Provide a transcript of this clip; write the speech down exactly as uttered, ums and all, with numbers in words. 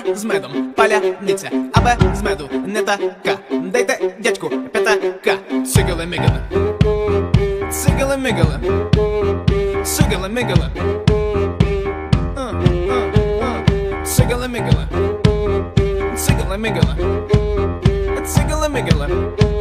з медом паляниця, а Б з меду не така. Дайте дядьку п'ятака. Цигали-мигали, цигали-мигали, цигали-мигали, цигали-мигали, цигали-мигали, цигали-мигали.